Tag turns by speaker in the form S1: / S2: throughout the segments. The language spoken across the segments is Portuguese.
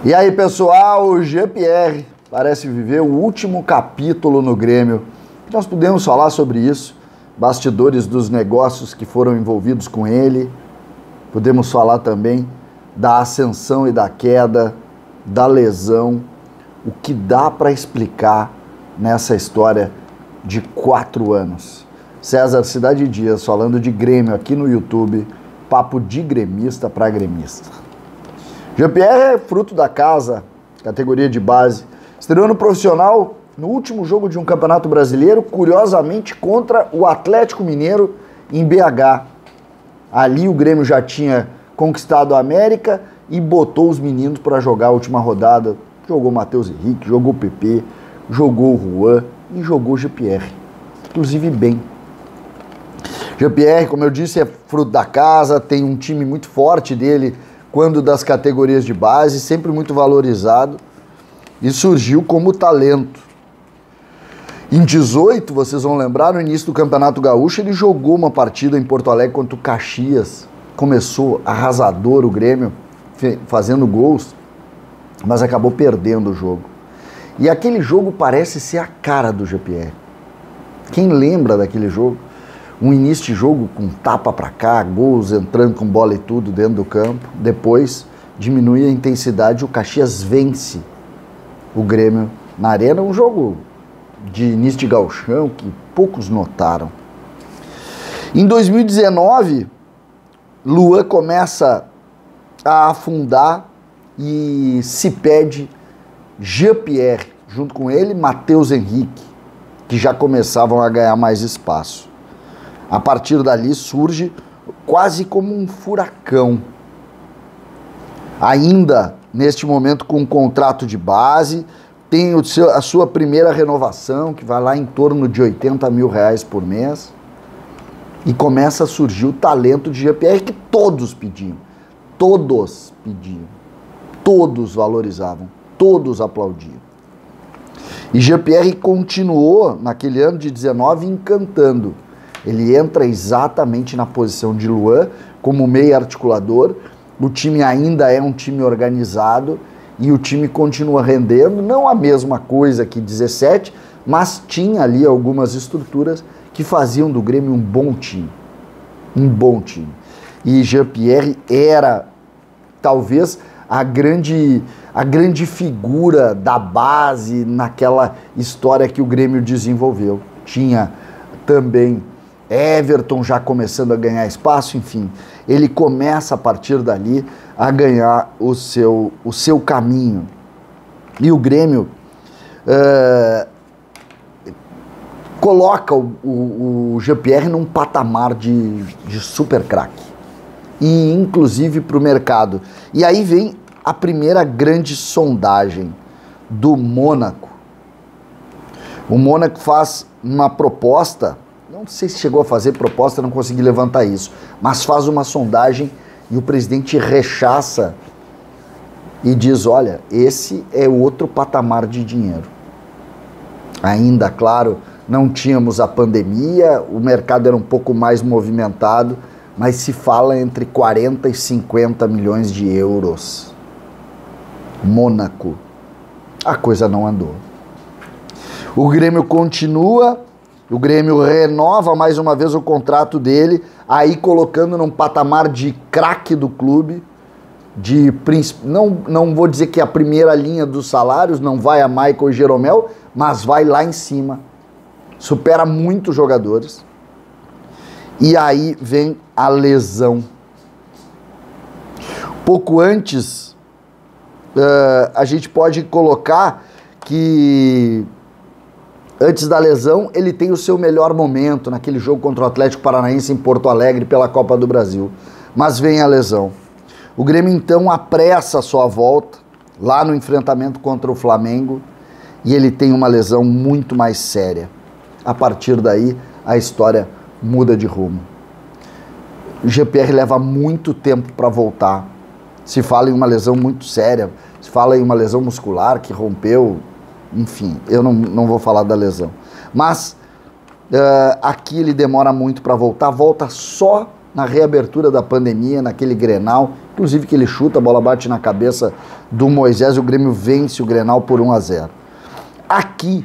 S1: E aí, pessoal, o Jean-Pierre parece viver o último capítulo no Grêmio. Nós podemos falar sobre isso, bastidores dos negócios que foram envolvidos com ele. Podemos falar também da ascensão e da queda, da lesão, o que dá para explicar nessa história de 4 anos. César Cidade Dias falando de Grêmio aqui no YouTube, papo de gremista para gremista. Jean-Pierre é fruto da casa, categoria de base. Estreou no profissional no último jogo de um campeonato brasileiro, curiosamente contra o Atlético Mineiro em BH. Ali o Grêmio já tinha conquistado a América e botou os meninos para jogar a última rodada. Jogou Matheus Henrique, jogou o PP, jogou o Juan e jogou o Jean-Pierre. Inclusive bem. Jean-Pierre, como eu disse, é fruto da casa, tem um time muito forte dele quando das categorias de base, sempre muito valorizado, e surgiu como talento. Em 18, vocês vão lembrar, no início do Campeonato Gaúcho, ele jogou uma partida em Porto Alegre contra o Caxias, começou arrasador o Grêmio, fazendo gols, mas acabou perdendo o jogo. E aquele jogo parece ser a cara do Jean-Pierre. Quem lembra daquele jogo? Um início de jogo com tapa pra cá, gols entrando com bola e tudo dentro do campo. Depois diminui a intensidade e o Caxias vence o Grêmio na arena. Um jogo de início de gauchão que poucos notaram. Em 2019, Luan começa a afundar e se pede Jean-Pierre. Junto com ele, Matheus Henrique, que já começavam a ganhar mais espaço. A partir dali surge quase como um furacão. Ainda neste momento com um contrato de base, tem a sua primeira renovação, que vai lá em torno de R$80 mil por mês, e começa a surgir o talento de Jean-Pierre que todos pediam, todos valorizavam, todos aplaudiam. E Jean-Pierre continuou naquele ano de 19 encantando. Ele entra exatamente na posição de Luan, como meio articulador. O time ainda é um time organizado e o time continua rendendo, não a mesma coisa que 17, mas tinha ali algumas estruturas que faziam do Grêmio um bom time. Um bom time. E Jean-Pierre era, talvez, a grande figura da base naquela história que o Grêmio desenvolveu. Tinha também Everton já começando a ganhar espaço, enfim, ele começa a partir dali a ganhar o seu caminho. E o Grêmio coloca o Jean-Pierre num patamar de super craque, e inclusive para o mercado. E aí vem a primeira grande sondagem do Mônaco. O Mônaco faz uma proposta. Não sei se chegou a fazer proposta, não consegui levantar isso, mas faz uma sondagem e o presidente rechaça e diz, olha, esse é outro patamar de dinheiro. Ainda, claro, não tínhamos a pandemia, o mercado era um pouco mais movimentado, mas se fala entre 40 e 50 milhões de euros. Mônaco. A coisa não andou. O Grêmio continua. O Grêmio renova mais uma vez o contrato dele, aí colocando num patamar de craque do clube, não vou dizer que é a primeira linha dos salários, não vai a Michael e Jeromel, mas vai lá em cima. Supera muitos jogadores. E aí vem a lesão. Pouco antes, a gente pode colocar que antes da lesão, ele tem o seu melhor momento naquele jogo contra o Atlético Paranaense em Porto Alegre pela Copa do Brasil. Mas vem a lesão. O Grêmio então apressa a sua volta lá no enfrentamento contra o Flamengo e ele tem uma lesão muito mais séria. A partir daí, a história muda de rumo. O Jean-Pierre leva muito tempo para voltar. Se fala em uma lesão muito séria, se fala em uma lesão muscular que rompeu. Enfim, eu não vou falar da lesão. Mas aqui ele demora muito para voltar. Volta só na reabertura da pandemia, naquele Grenal, inclusive que ele chuta, a bola bate na cabeça do Moisés e o Grêmio vence o Grenal por 1-0. Aqui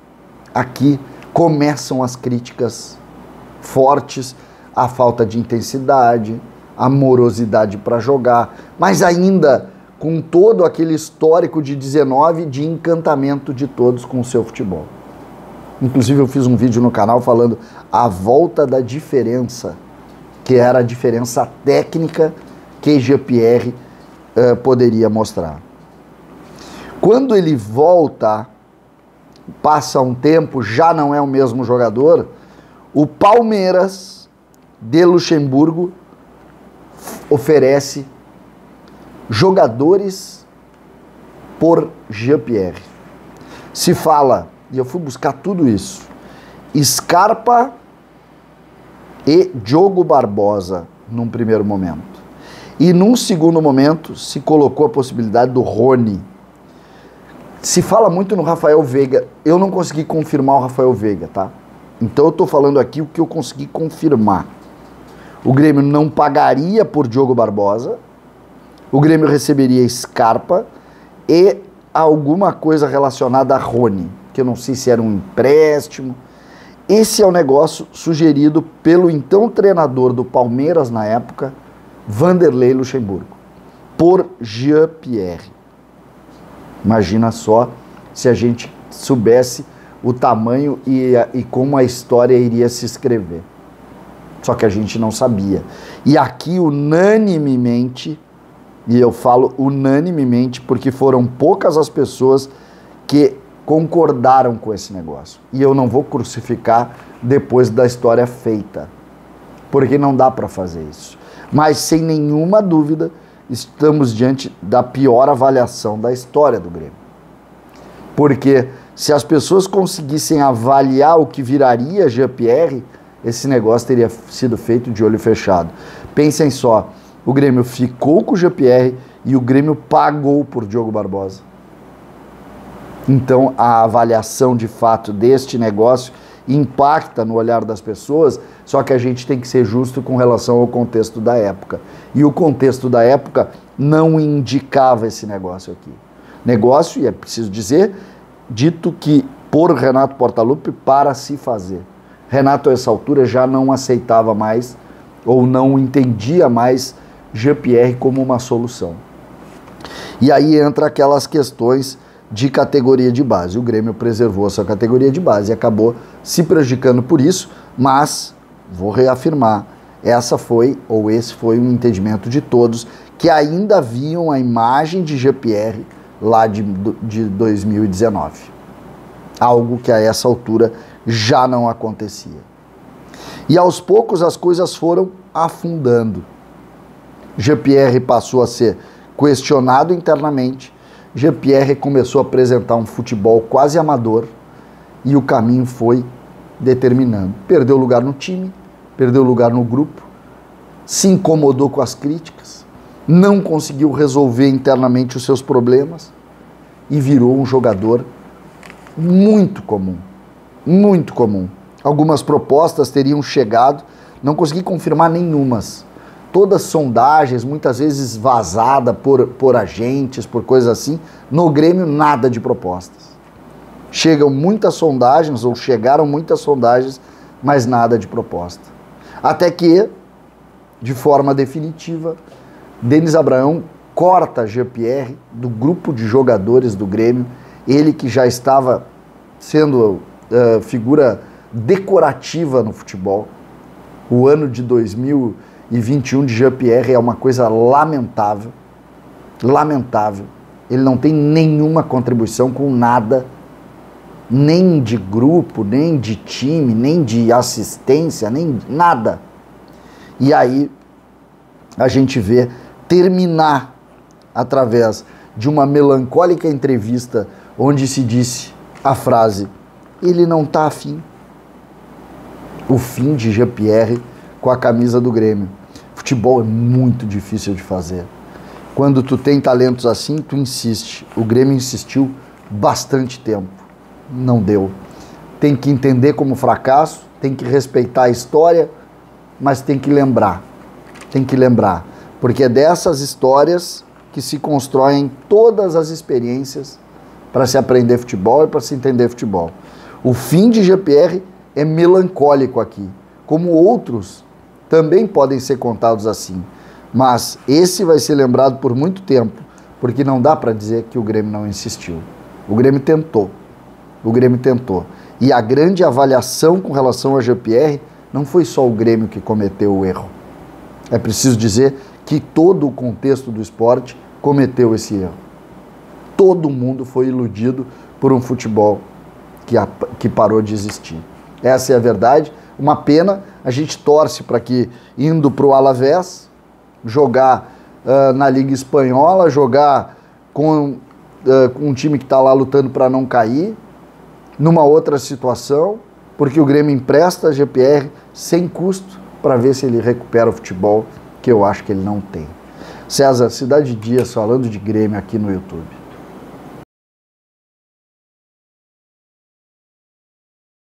S1: começam as críticas fortes, a falta de intensidade, a morosidade para jogar, mas ainda com todo aquele histórico de 19 de encantamento de todos com o seu futebol. Inclusive eu fiz um vídeo no canal falando a volta da diferença, que era a diferença técnica que Jean-Pierre poderia mostrar. Quando ele volta, passa um tempo, já não é o mesmo jogador, o Palmeiras de Luxemburgo oferece jogadores por Jean-Pierre. Se fala, e eu fui buscar tudo isso, Scarpa e Diogo Barbosa num primeiro momento. E num segundo momento se colocou a possibilidade do Rony. Se fala muito no Rafael Veiga, eu não consegui confirmar o Rafael Veiga, tá? Então eu tô falando aqui o que eu consegui confirmar. O Grêmio não pagaria por Diogo Barbosa, o Grêmio receberia Scarpa e alguma coisa relacionada a Rony, que eu não sei se era um empréstimo. Esse é o negócio sugerido pelo então treinador do Palmeiras na época, Vanderlei Luxemburgo, por Jean-Pierre. Imagina só se a gente soubesse o tamanho e como a história iria se escrever. Só que a gente não sabia. E aqui, unanimemente, e eu falo unanimemente porque foram poucas as pessoas que concordaram com esse negócio. E eu não vou crucificar depois da história feita, porque não dá para fazer isso. Mas, sem nenhuma dúvida, estamos diante da pior avaliação da história do Grêmio. Porque se as pessoas conseguissem avaliar o que viraria Jean-Pierre, esse negócio teria sido feito de olho fechado. Pensem só, o Grêmio ficou com o Jean-Pierre e o Grêmio pagou por Diogo Barbosa. Então, a avaliação de fato deste negócio impacta no olhar das pessoas, só que a gente tem que ser justo com relação ao contexto da época. E o contexto da época não indicava esse negócio aqui. Negócio, e é preciso dizer, dito que por Renato Portaluppi para se fazer. Renato, a essa altura, já não aceitava mais ou não entendia mais Jean-Pierre como uma solução. E aí entra aquelas questões de categoria de base. O Grêmio preservou a sua categoria de base e acabou se prejudicando por isso, mas, vou reafirmar, esse foi um entendimento de todos que ainda viam a imagem de Jean-Pierre lá de 2019. Algo que a essa altura já não acontecia. E aos poucos as coisas foram afundando. Jean-Pierre passou a ser questionado internamente, Jean-Pierre começou a apresentar um futebol quase amador e o caminho foi determinando. Perdeu lugar no time, perdeu lugar no grupo, se incomodou com as críticas, não conseguiu resolver internamente os seus problemas e virou um jogador muito comum, muito comum. Algumas propostas teriam chegado, não consegui confirmar nenhumas. Todas sondagens, muitas vezes vazada por agentes, por coisas assim. No Grêmio, nada de propostas. Chegam muitas sondagens, ou chegaram muitas sondagens, mas nada de proposta. Até que, de forma definitiva, Denis Abraão corta Jean-Pierre do grupo de jogadores do Grêmio, ele que já estava sendo figura decorativa no futebol. O ano de 2021 de Jean-Pierre é uma coisa lamentável, lamentável. Ele não tem nenhuma contribuição com nada, nem de grupo, nem de time, nem de assistência, nem nada. E aí a gente vê terminar através de uma melancólica entrevista onde se disse a frase: ele não está afim. O fim de Jean-Pierre com a camisa do Grêmio. Futebol é muito difícil de fazer. Quando tu tem talentos assim, tu insiste. O Grêmio insistiu bastante tempo. Não deu. Tem que entender como fracasso, tem que respeitar a história, mas tem que lembrar tem que lembrar, porque é dessas histórias que se constroem todas as experiências para se aprender futebol e para se entender futebol. O fim de GPR é melancólico aqui, como outros também podem ser contados assim, mas esse vai ser lembrado por muito tempo, porque não dá para dizer que o Grêmio não insistiu. O Grêmio tentou. E a grande avaliação com relação a GPR não foi só o Grêmio que cometeu o erro. É preciso dizer que todo o contexto do esporte cometeu esse erro. Todo mundo foi iludido por um futebol que parou de existir. Essa é a verdade. Uma pena, a gente torce para que, indo para o Alavés, jogar na Liga Espanhola, jogar com um time que está lá lutando para não cair, numa outra situação, porque o Grêmio empresta a GPR sem custo para ver se ele recupera o futebol, que eu acho que ele não tem. César, Cidade Dias falando de Grêmio aqui no YouTube.